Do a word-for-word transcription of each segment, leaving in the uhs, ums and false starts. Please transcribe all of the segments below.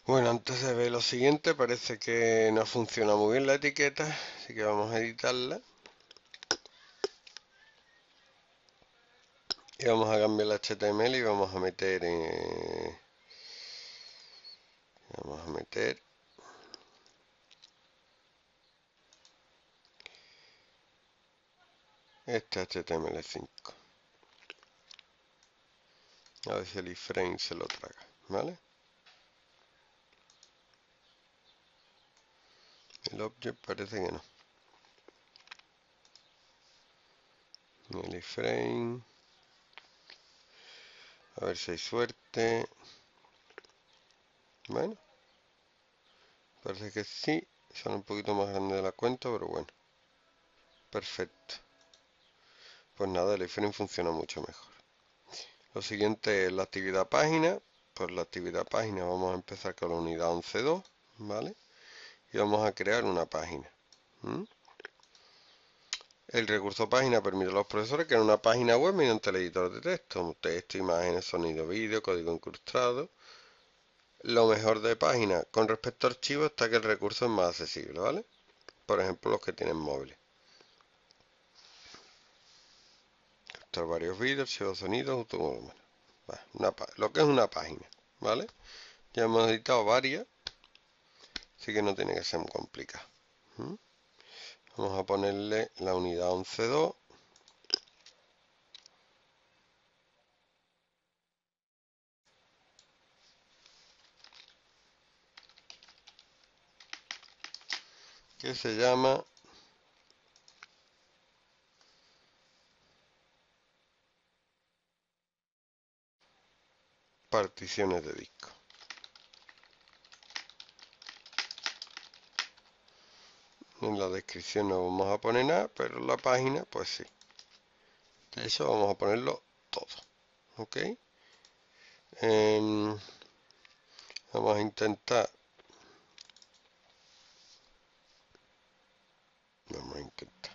Bueno, antes de ver lo siguiente, parece que no funciona muy bien la etiqueta, así que vamos a editarla. Y vamos a cambiar el H T M L y vamos a meter... eh, vamos a meter... este H T M L cinco. A ver si el iframe se lo traga, ¿vale? El object parece que no. El iframe... A ver si hay suerte. Bueno, parece que sí. Son un poquito más grande de la cuenta, pero bueno. Perfecto. Pues nada, el iframe funciona mucho mejor. Lo siguiente es la actividad página. Pues la actividad página vamos a empezar con la unidad once punto dos, ¿vale? Y vamos a crear una página. ¿Mm? El recurso página permite a los profesores crear una página web mediante el editor de texto, texto, imágenes, sonido, vídeo, código incrustado. Lo mejor de página con respecto a archivos está que el recurso es más accesible, ¿vale? Por ejemplo, los que tienen móviles. Captar varios vídeos, archivos, sonidos, bueno, una, lo que es una página, ¿vale? Ya hemos editado varias, así que no tiene que ser muy complicado. ¿Mm? Vamos a ponerle la unidad once punto dos. Que se llama particiones de disco. En la descripción no vamos a poner nada, pero en la página pues sí. De eso vamos a ponerlo todo. ¿Ok? Eh, vamos a intentar. Vamos a intentar.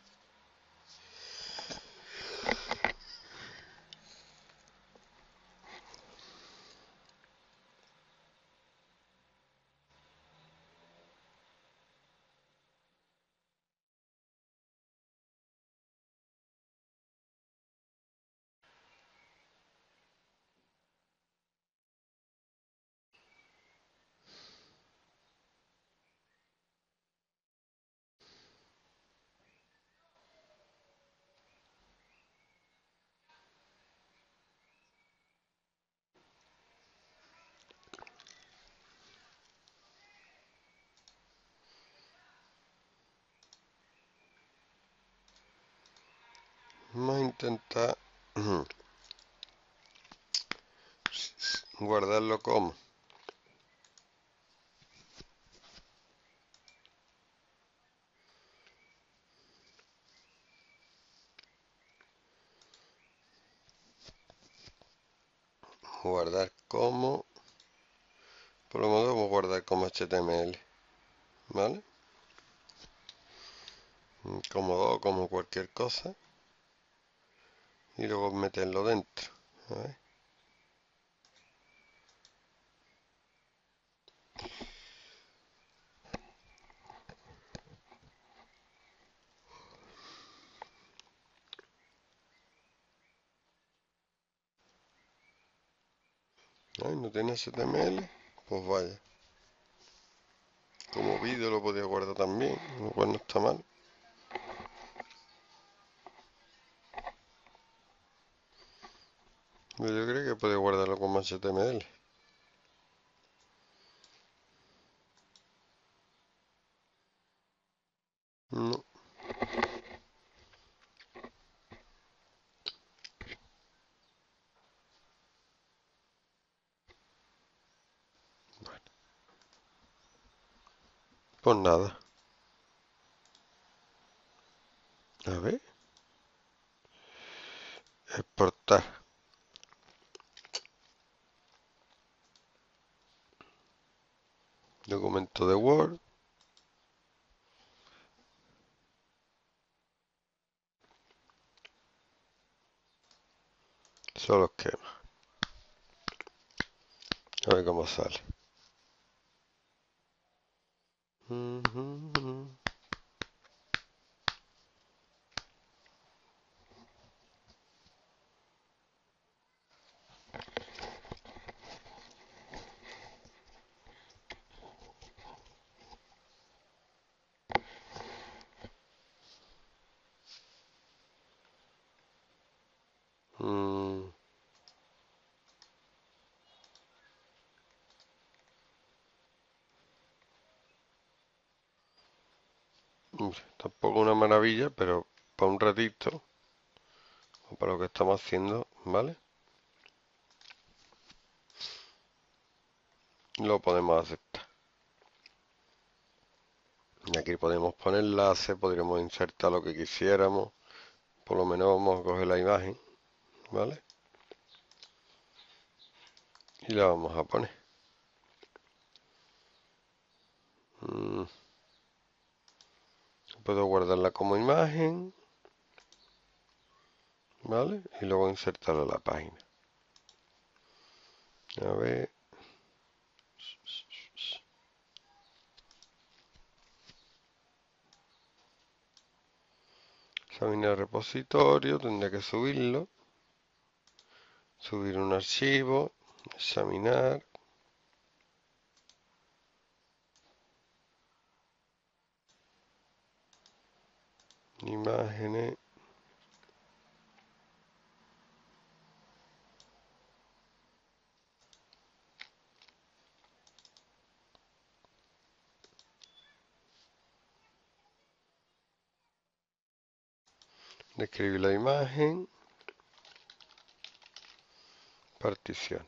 Vamos a intentar guardarlo como. Guardar como. Por lo menos vamos a guardar como H T M L. ¿Vale? Como dos, como cualquier cosa. Y luego meterlo dentro. A ver. Ay, no tiene H T M L. Pues vaya. Como vídeo lo podía guardar también. Lo cual no está mal. Yo creo que puede guardarlo como H T M L. No. Pues nada. A ver. Exportar. Documento de Word. Solo esquema. A ver cómo sale. Tampoco una maravilla, pero para un ratito, o para lo que estamos haciendo, ¿vale? Lo podemos aceptar. Y aquí podemos poner enlace, podríamos insertar lo que quisiéramos. Por lo menos vamos a coger la imagen, ¿vale? Y la vamos a poner. Mm, Puedo guardarla como imagen, ¿vale? Y luego insertarla a la página. A ver. Examinar repositorio, tendría que subirlo. Subir un archivo, examinar. Imágenes. Describir la imagen. Particiones.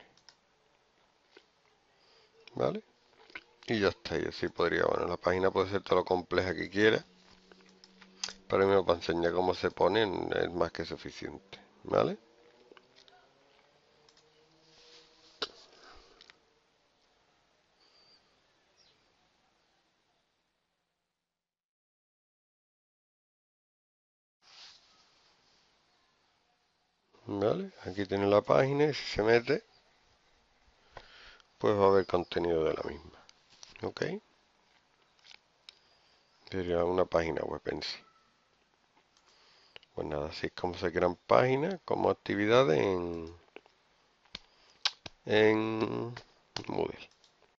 ¿Vale? Y ya está. Y así podría, bueno, la página puede ser todo lo compleja que quiera. Pero mismo para enseñar cómo se ponen es más que suficiente. ¿Vale? ¿Vale? Aquí tiene la página y si se mete, pues va a haber contenido de la misma. ¿Ok? Sería una página web en sí. Pues nada, así es como se crean páginas como actividades en, en Moodle.